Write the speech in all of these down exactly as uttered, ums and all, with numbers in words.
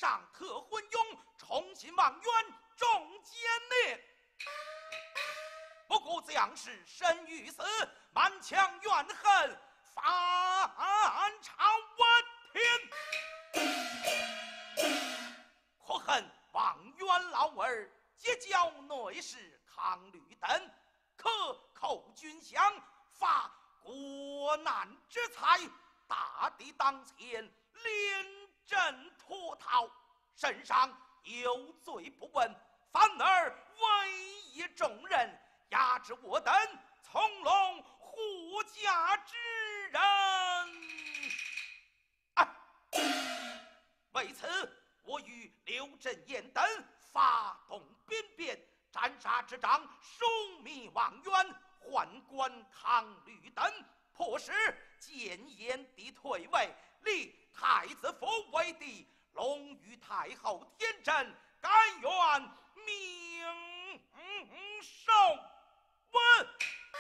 上特昏庸，重新望冤重奸孽。不顾将士身于死，满腔怨恨反朝闻天。可恨望冤老儿结交内侍抗绿灯，克扣军饷，发国难之财，大敌当前，临阵脱逃，身上有罪不问，反而委以重任，压制我等从容护驾之人。哎，为此，我与刘振彦等发动兵变，斩杀之仗，疏密望冤，宦官抗绿灯，迫使建炎帝退位，立太子府为帝，龙与太后天真，甘愿命受问。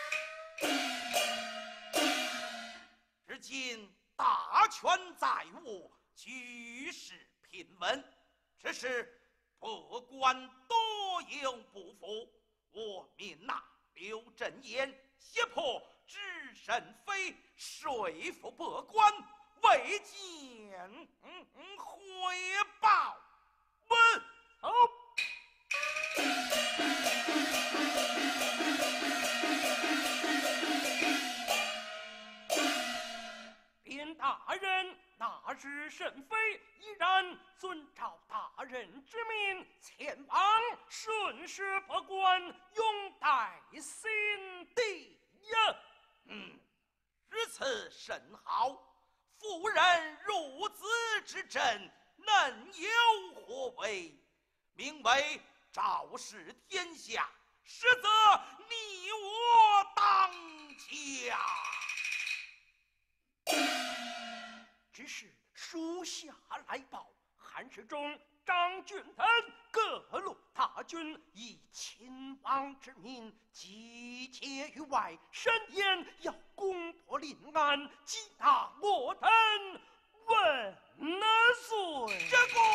至今大权在握，局势平稳，只是百官多有不服，我命纳刘振彦胁迫知审妃，说服百官未见回报。问好。 禀大人，那日沈妃依然遵照大人之命前往，顺势百官，拥戴新帝呀。 嗯，如此甚好。妇人入兹之阵，能有何为？名为昭示天下，实则你我当家。 只是属下来报，汉室中张俊等各路大军以秦王之名集结于外，申言要攻破临安，击打我等问罪。 这个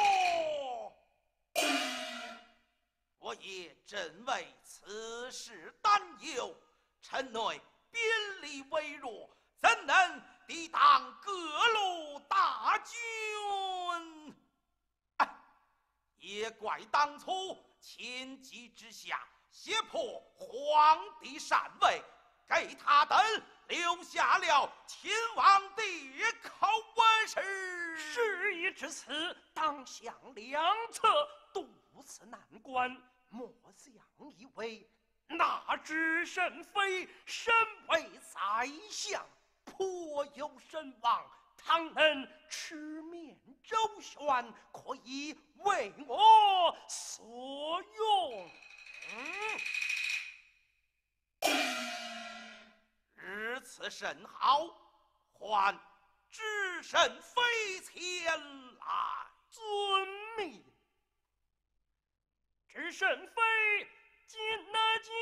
我也正为此事担忧，臣内兵力微弱，怎能抵挡各路大军？哎，也怪当初情急之下胁迫皇帝禅位，给他等留下了秦王的口吻是。 事已至此，当想良策，渡此难关。莫想以为那知沈妃身为宰相，颇有声望，倘能持面周旋，可以为我所用。 嗯，如此甚好，唤知审妃前来。 遵命。知审妃进那见。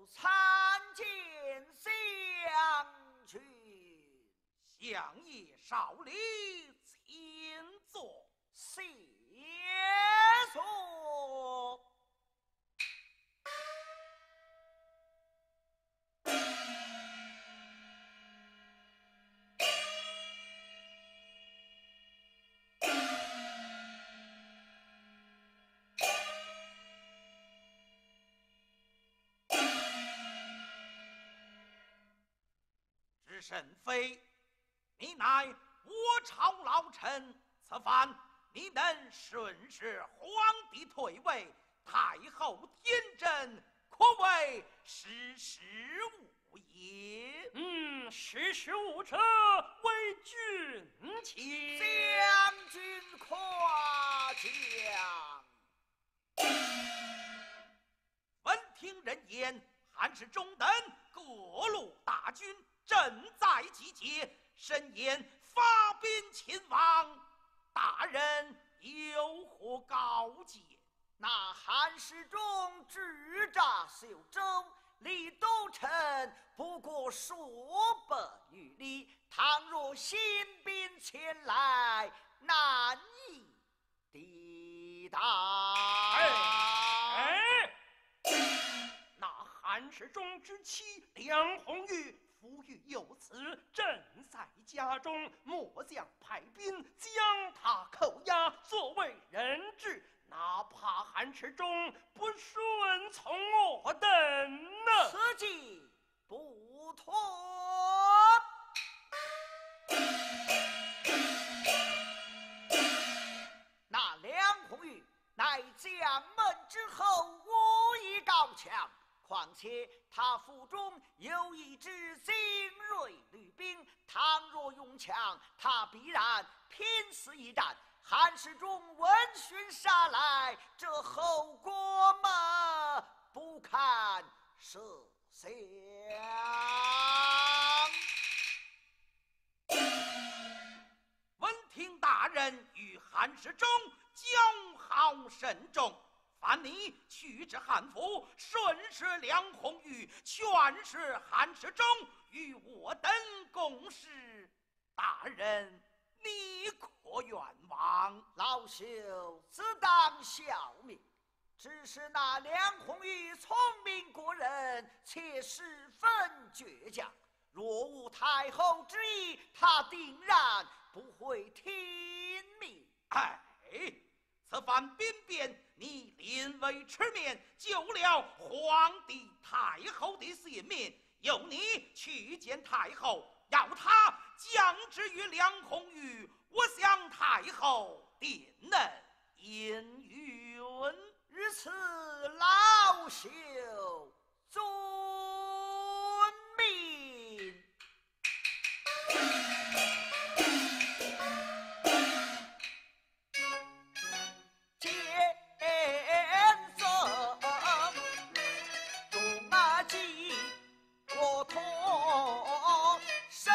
参见将军。 相爷少礼，请坐。 谢座。 知甚非，你乃我朝老臣，此番你能顺势皇帝退位，太后天真，可谓识时务也。 嗯，识时务者为君卿。 将军夸奖。 闻听人言，汉室中等各路大军正在集结，申言发兵秦王，大人有何告诫？ 那汉室中智诈修州，李都城不过数百余里，倘若新兵前来，难以抵挡。 哎哎，那汉室中之妻梁红玉夫育有此，正在家中，末将派兵将他扣押，作为人质。哪怕汉室中不顺从我等呢？ 此计不妥。那梁红玉乃将门之后武艺高强，况且他腹中有一支精锐女兵，倘若用枪，他必然拼死一战。汉室中闻讯杀来，这后果嘛不堪设想。 闻听大人与汉室中交好甚重，凡你去至汉府，顺势梁红玉，全是汉室中与我等共事，大人你可愿望？ 老朽自当效命，只是那梁红玉聪明过人，且十分倔强。若无太后之意，他定然不会听命。 哎，此番兵变，你临危吃面，救了皇帝太后的性命，由你去见太后，要他降旨于梁红玉，我想太后定能应允。 于此老朽遵命。见色中马骑，我同身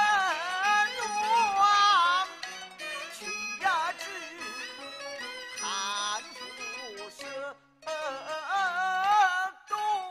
亡，去呀至汉服是东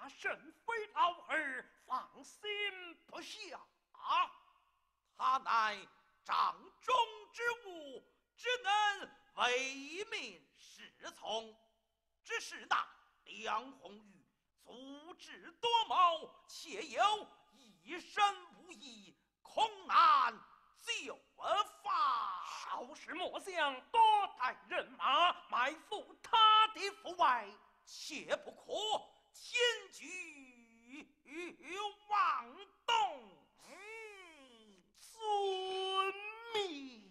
那甚非老儿放心不下。 他乃掌中之物，只能为民是从。只是那梁红玉足智多谋，且有一身武艺，恐难就法。 少时莫想多带人马埋伏他的府外， 切不可轻举妄动。 遵命。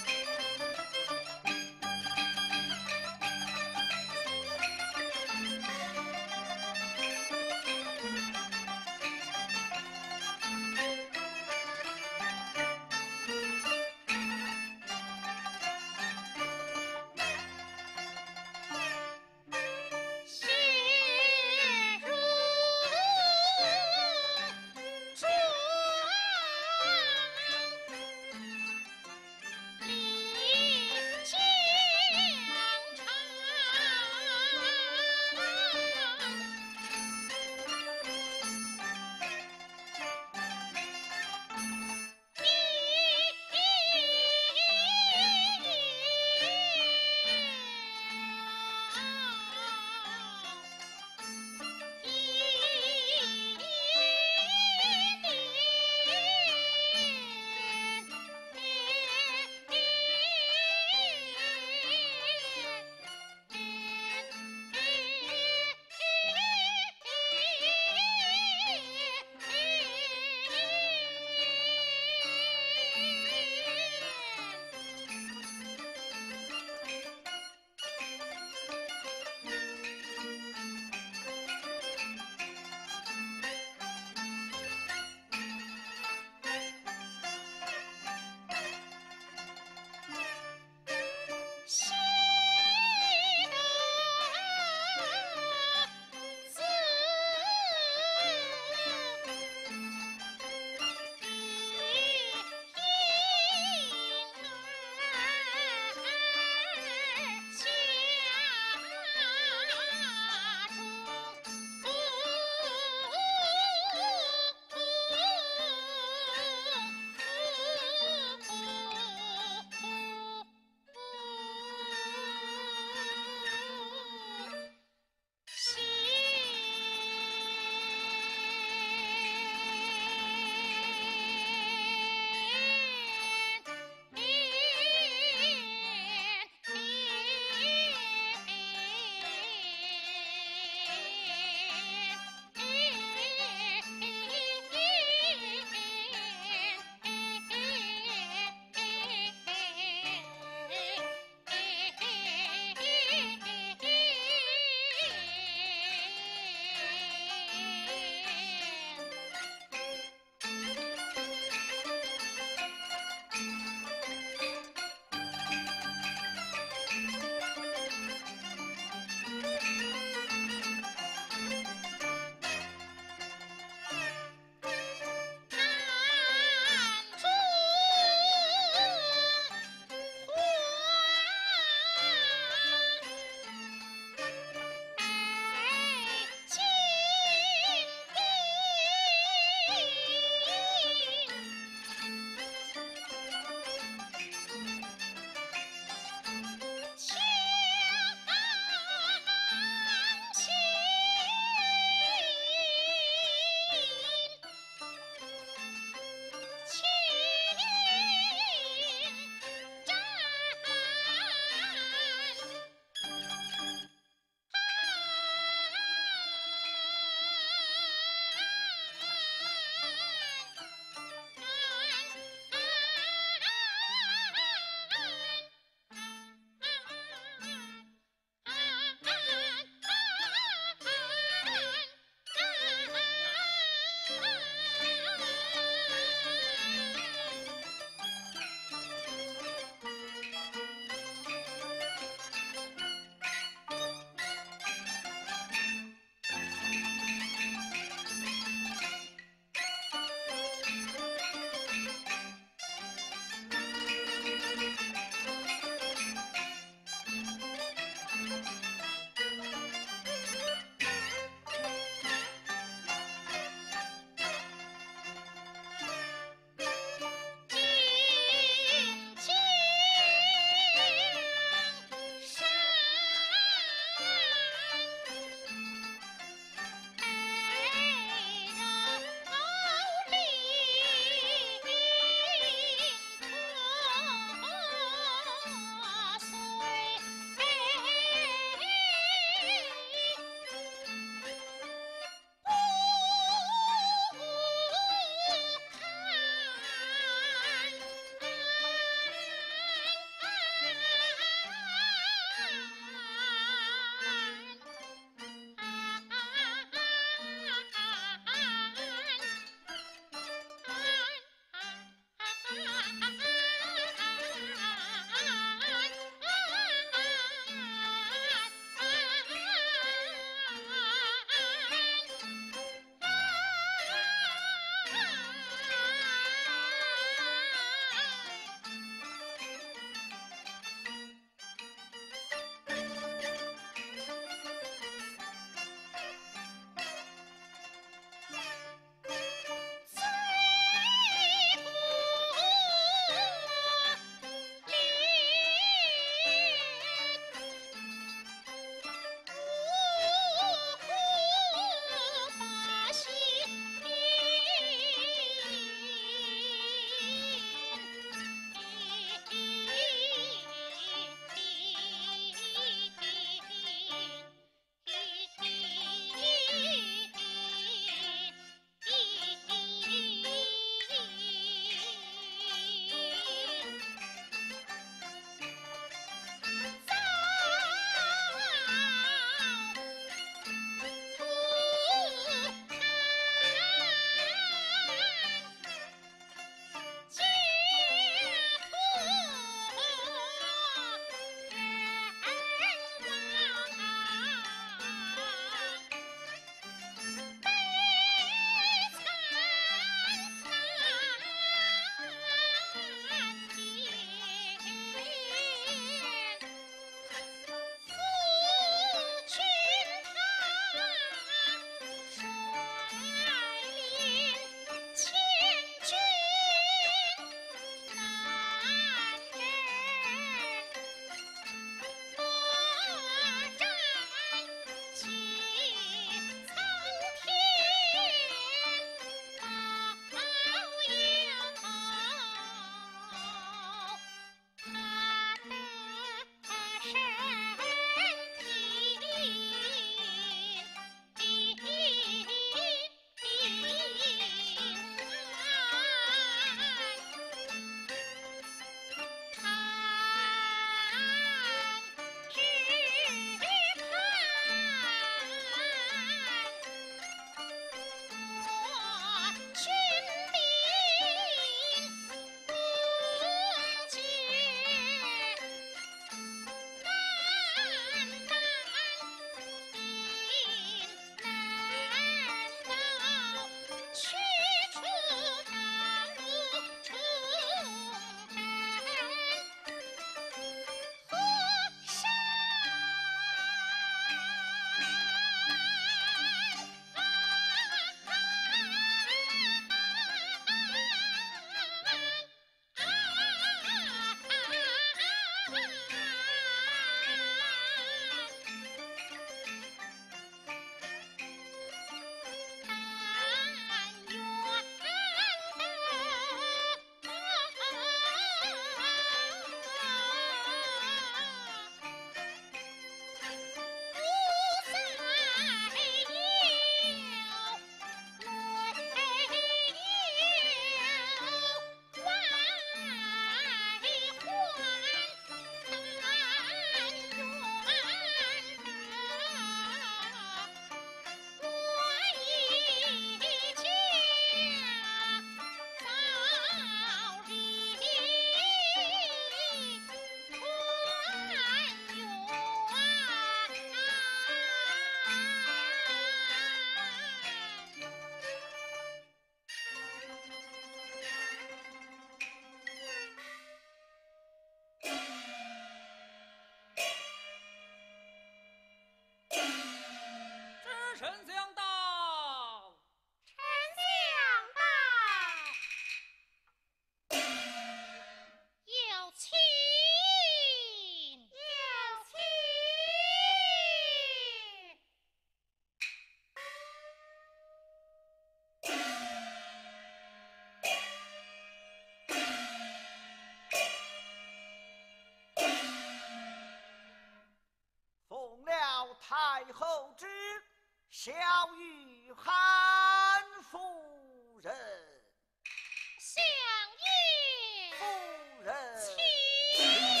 太后之小玉韩夫人。 相爷夫人， 请。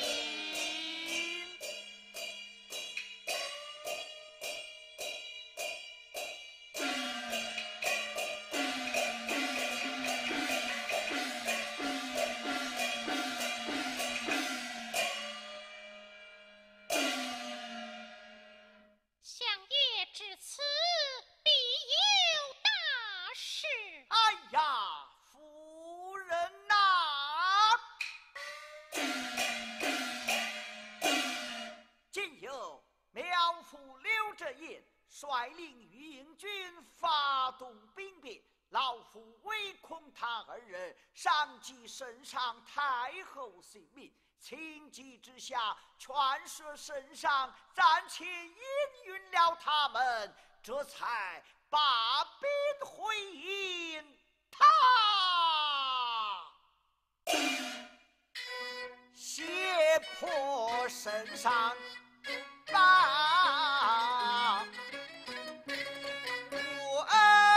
相爷至此必有大事。 哎呀，夫人呐、今有苗父刘哲言率领御营军发动兵变，老夫唯恐他二人伤及身上太后性命，情急之下劝说圣上暂且应允了他们，这才罢兵回营。他胁迫圣上把我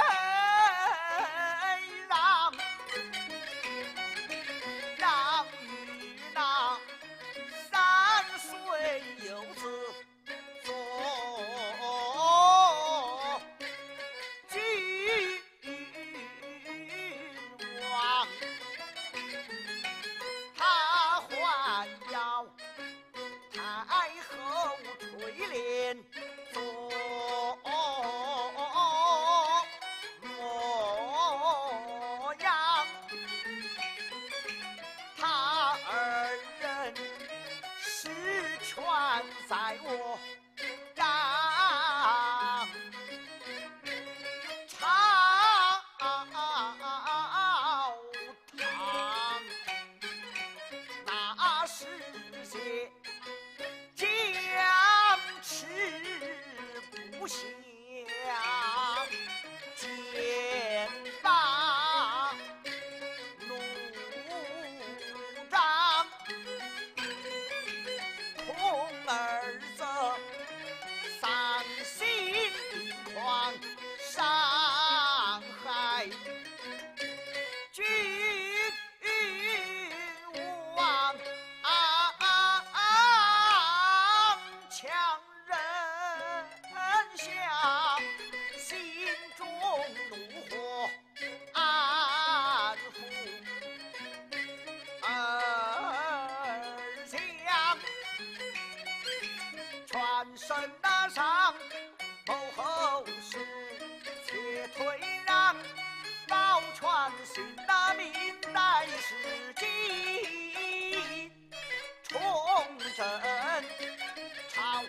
让让与那三岁幼子做君王，他还要太后垂帘做模样，他二人实权在我掌，朝堂那是些僵持不下，剑拔弩张，童儿则丧心病狂，伤害君王强忍下心中怒火，安抚儿将，全身打伤，谋后事，且退让，保全新的明代事迹，重振朝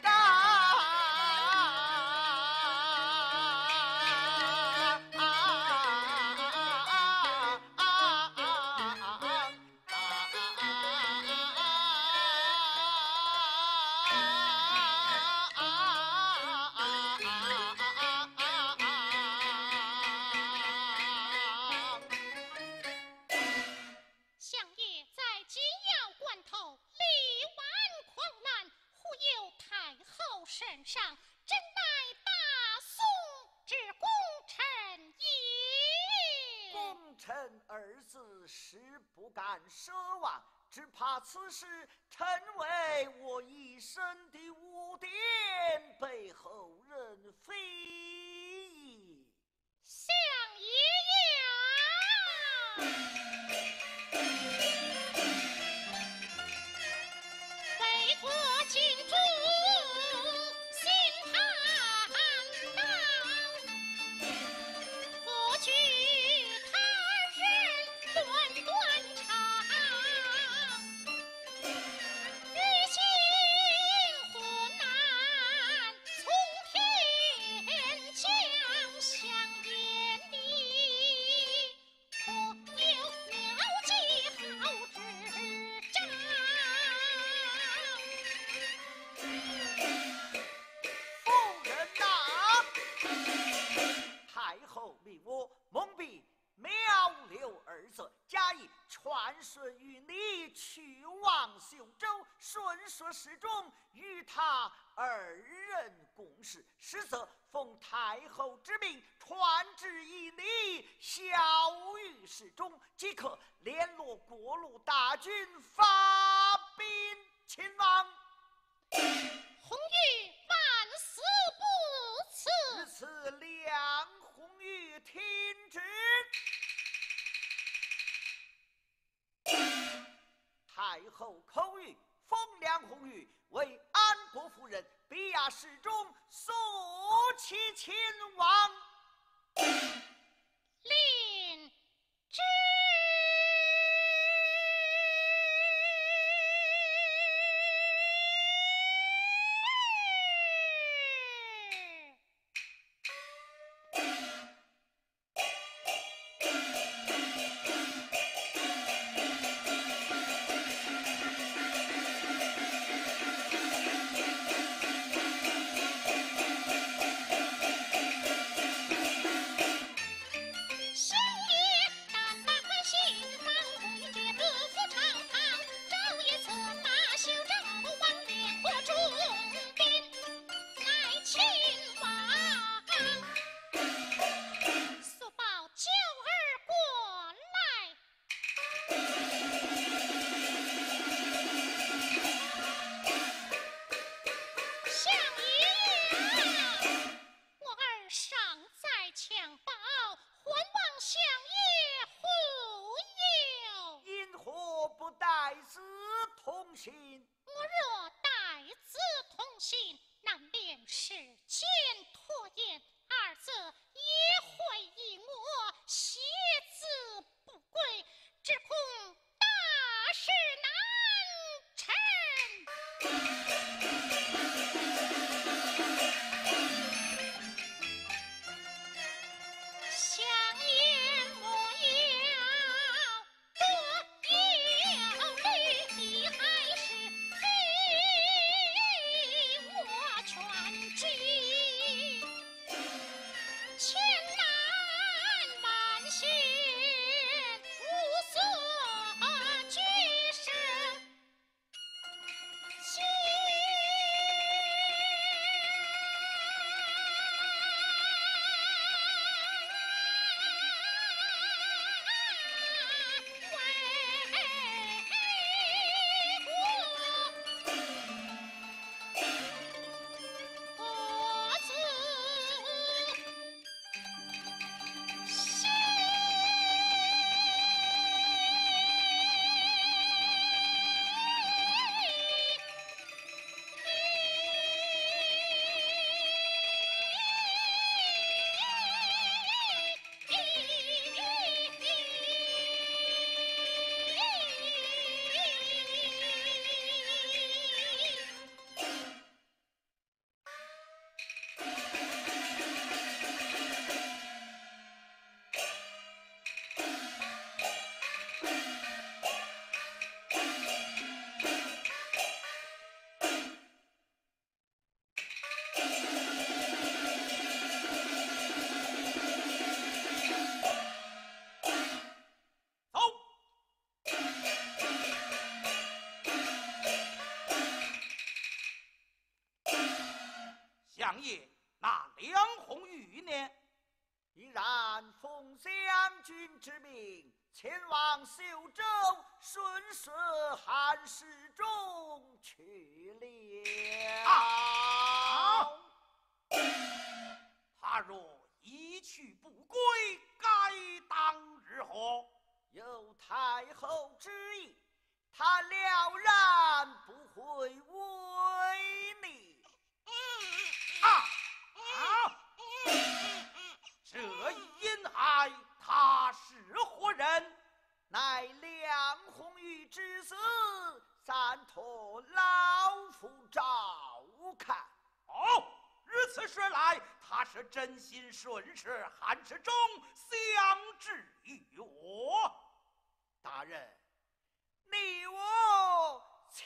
相爷在紧要关头力挽狂澜，忽悠太后身上，真乃大宋之功臣也。 功臣二字实不敢奢望，只怕此事成为我一生的污点，被后人非议。 相爷呀，为国尽忠，心坦荡，不惧他人乱断肠，于心湖南从天降，相爷你可有妙计好支张？ 传顺于你去往修州，顺说侍中与他二人共事，实则奉太后之命传旨于你，晓谕侍中，即可联络过路大军，发兵秦王。 红玉万死不辞。 至此，梁红玉听旨。太后口谕，封梁红玉为安国夫人，比亚侍中，速其秦王。 令旨。 相爷，那梁红玉呢？ 依然奉将军之命，前往修州，顺顺韩世忠去了。 啊！他若一去不归，该当日何？ 有太后之意，他了然不会违逆。 啊啊！这阴害他是何人？ 乃梁红玉之子，暂托老夫照看。 哦，如此说来，他是真心顺势，韩世忠相知于我。 大人，你我且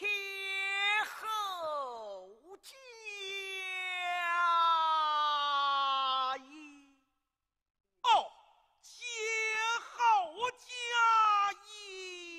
后加议。 哦，且后加议。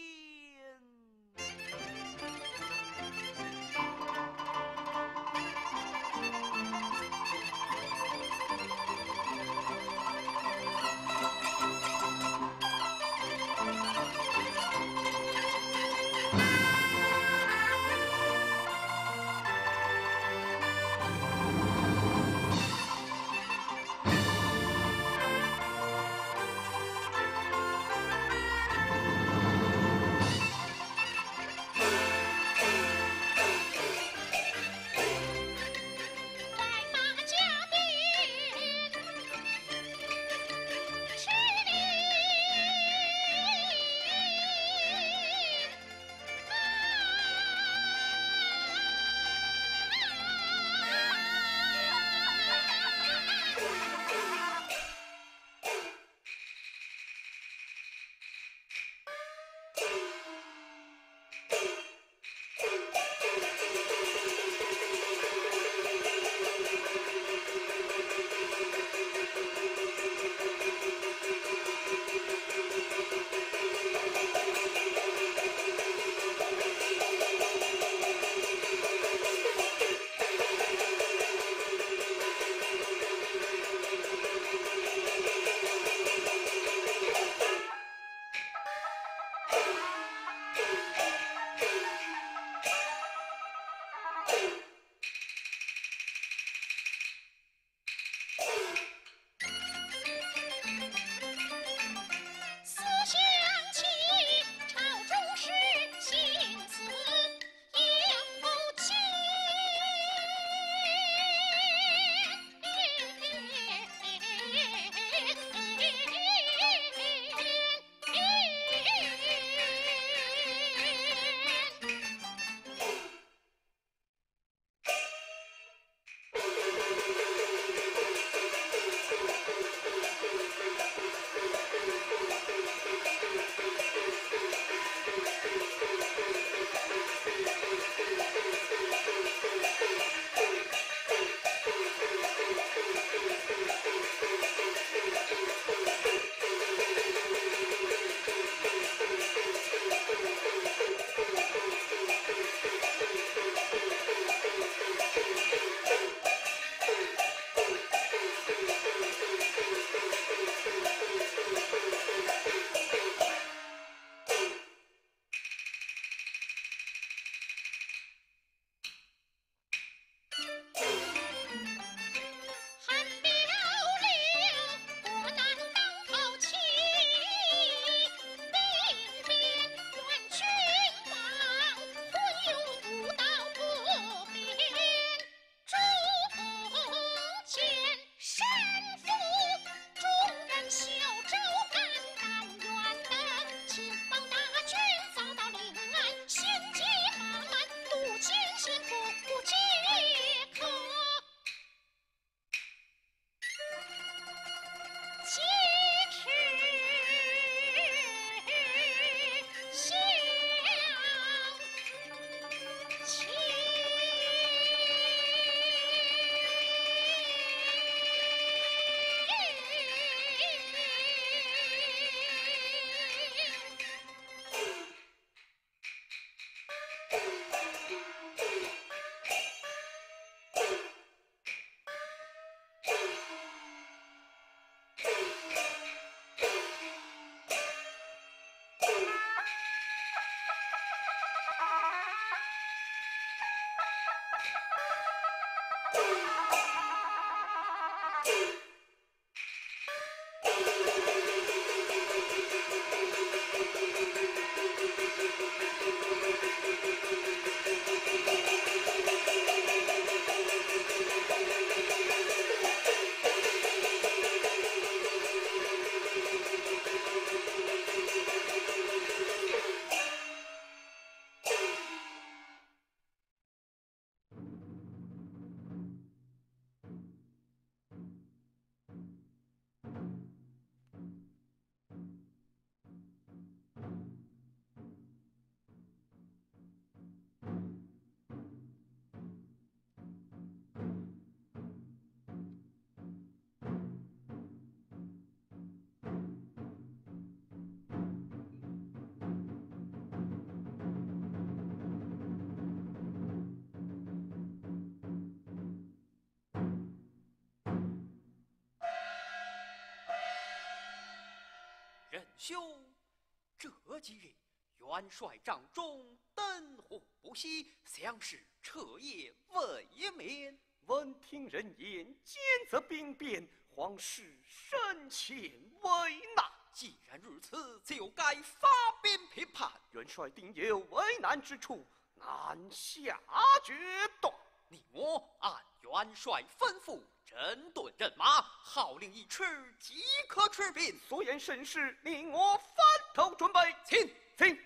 仁兄，这几日元帅帐中灯火不熄，像是彻夜未眠。 闻听人言，奸则兵变，皇室深陷危难。 既然如此，就该发兵平叛。 元帅定有为难之处，难下决断。 你我按元帅吩咐，整顿人马，号令一出，即可出兵。 所言甚是，令我翻头准备。 请请。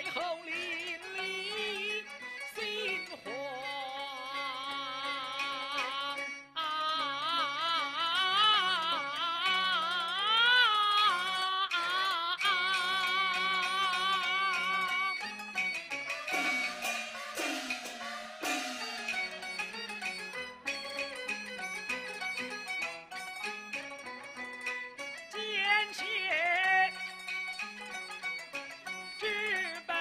太后临离心慌。见血直奔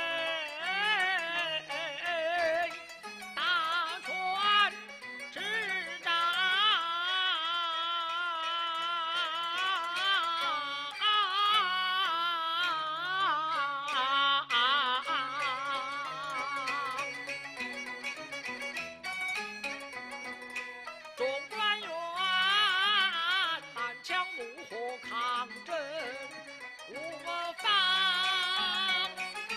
大船之战，中官员弹枪怒火抗争无妨，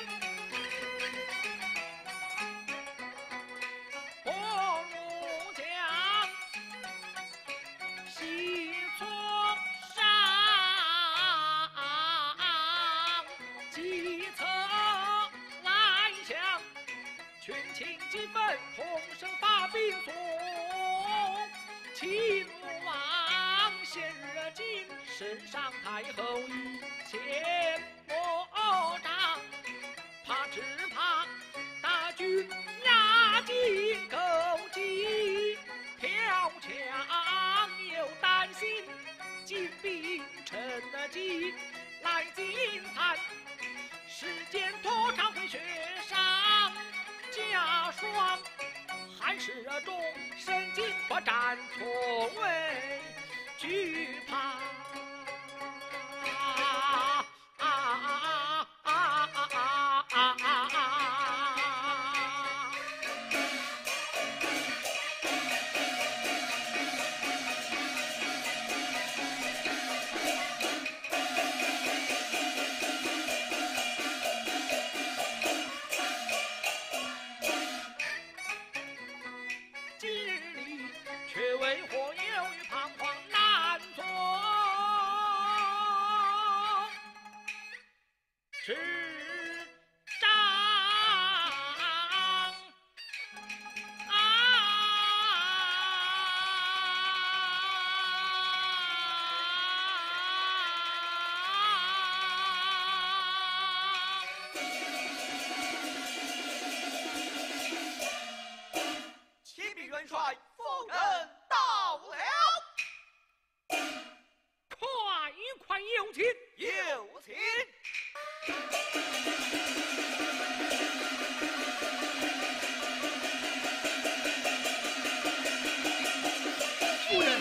火木将西挫上，计策来降，群情激愤，同声发兵送。秦王现热金，身上太后一剑莫仗，怕只怕大军压进勾稽，跳墙又担心金兵趁机来进犯，时间拖长会雪上加霜。汉室中身经不战，从未惧怕。啊啊啊啊啊啊啊！今日里却为何犹豫彷徨难做执掌？ 启禀元帅，夫人到了。 快快有请！ 有请。 夫人，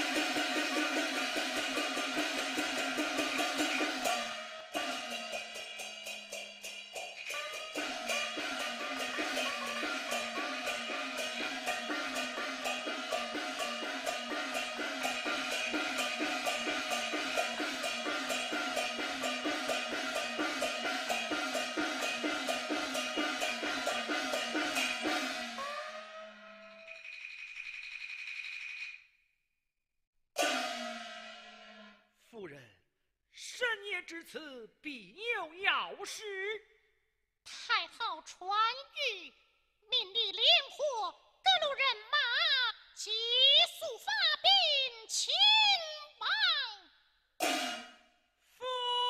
夫人，深夜至此，必有要事。 太后传谕，命令连火各路人马急速发兵前往。 夫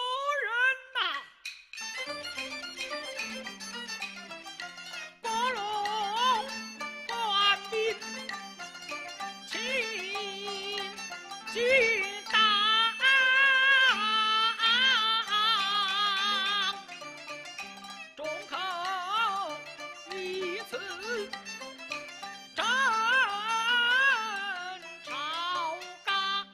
人呐、国龙官兵请进党，众口一词真朝纲。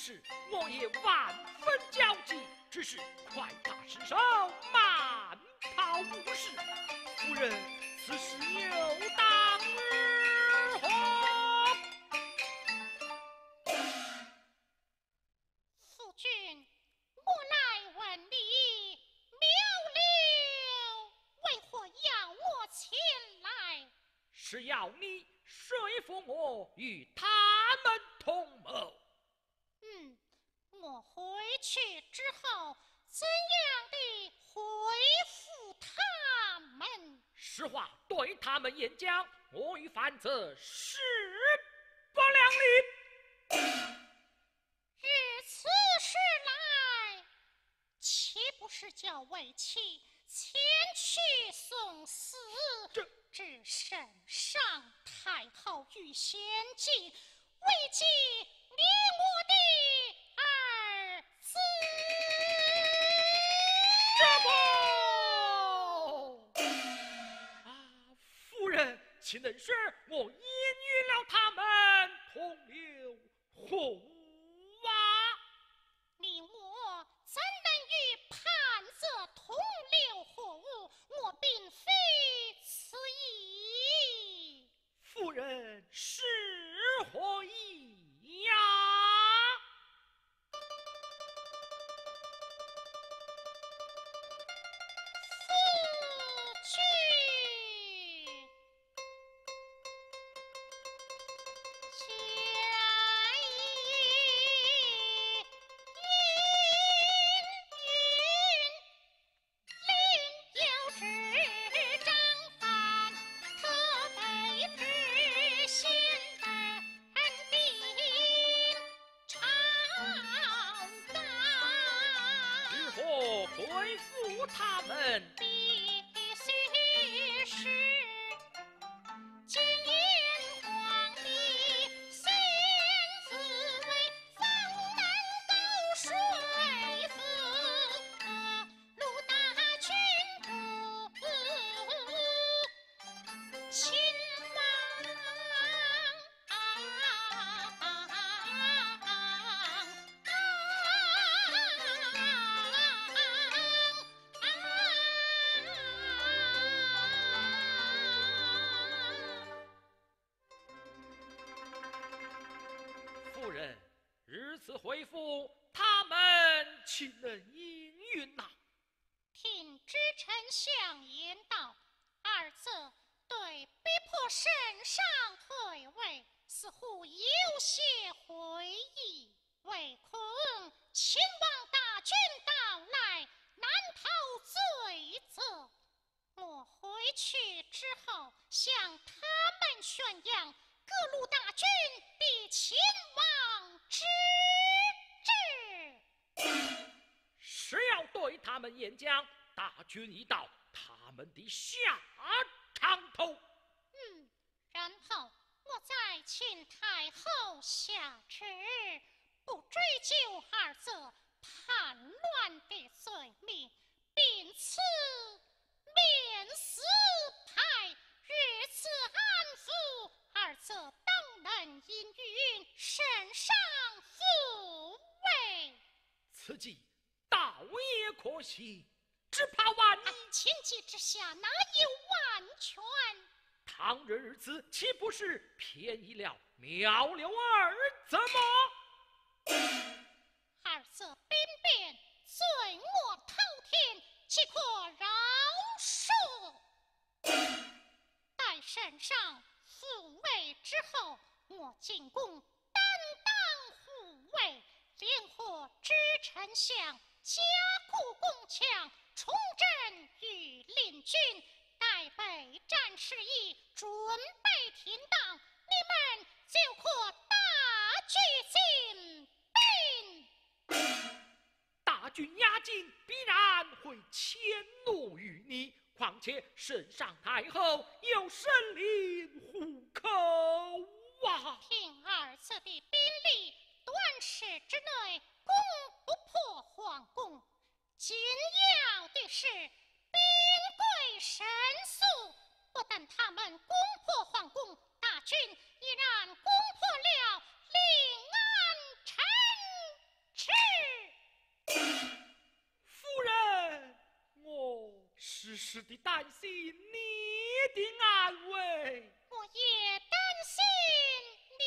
事我也万分焦急，只是快打失手，慢跑不是。夫人，此事有当如何？ 夫君，我来问你，苗柳为何要我前来？ 是要你说服我与他们同谋。 嗯，我回去之后怎样的回复他们？ 实话对他们演讲，我与范则势不两立。 如此时来，岂不是叫为妻前去送死？ 这只身上太后遇险境，危及你我的儿子。 这不啊，夫人，岂能使我言语了他们同流合污啊？ 你我怎能与叛则同流合污？我并非此意。 夫人是何意呀？ 夫君，下引有之张范，可被知心本定朝纲。 如何回复他们？ 必须是今言皇帝先自为方能够说服陆大军不亲王。 夫人，如此回复，他们岂能应允呐？ 听知丞相言道，二则对逼迫圣上退位，似乎有些回忆。唯恐秦王大军到来，难逃罪责。我回去之后，向他们宣扬各路大军比秦王之志。 是要对他们演讲，大军一到，他们的下场头。 嗯，然后我再请太后下旨，不追究二则叛乱的罪名，并赐免死牌，如此安抚二则，当能应允圣上复位。 此计倒也可行，只怕万一情急之下，哪有完全？ 倘若如此，岂不是便宜了苗六儿怎么？ 二则兵变，罪恶滔天，岂可饶恕？待圣上复位之后，我进宫担当护卫，联合知丞相，加固宫墙，重振御林军，待备战事宜，准备停当，你们就可大举进兵。 大军压境，必然会迁怒于你。况且圣上太后有神灵护口啊！ 凭二则的兵力，短时之内攻不破皇宫。紧要的是，兵贵神速，不等他们攻破皇宫，大军已然攻破了临安城时时的担心你的安危。 我也担心你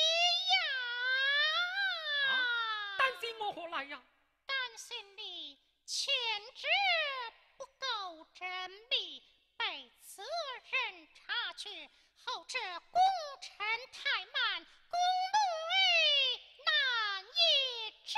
呀。 啊，担心我何来呀？ 担心你前者不够缜密，被责人察觉，后者工程太慢，功累难以支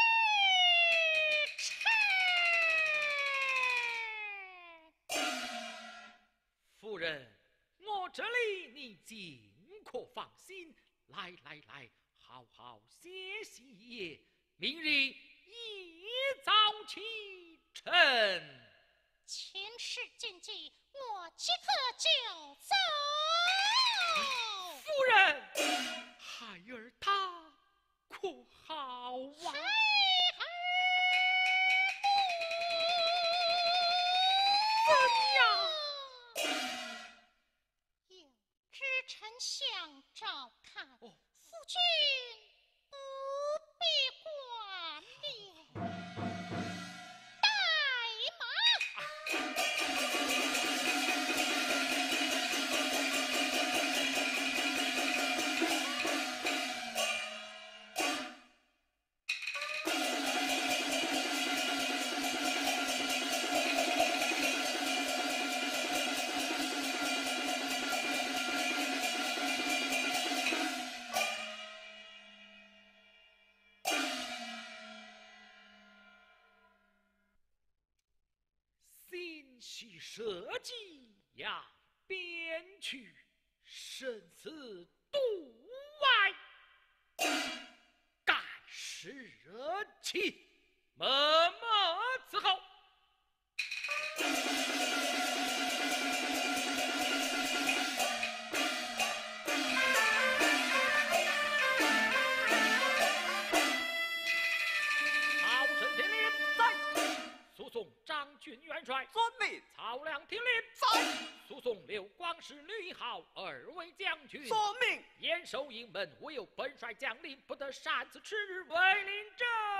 撑。 夫人，我这里你尽可放心。来来来，好好歇息一夜，明日一早启程。 前事谨记，我即刻就走。 夫人，孩儿他可好啊？怎样？ 有知丞相照看， 哦夫君不必挂念。带马。 心系社稷呀，边去生死度外，盖世气，默默伺候。好生听令，在诉讼张军元帅， 遵命。 曹良听令， 在诉讼刘光世、吕一号二位将军， 遵命。 严守营门，唯有本帅将领不得擅自迟日违令者。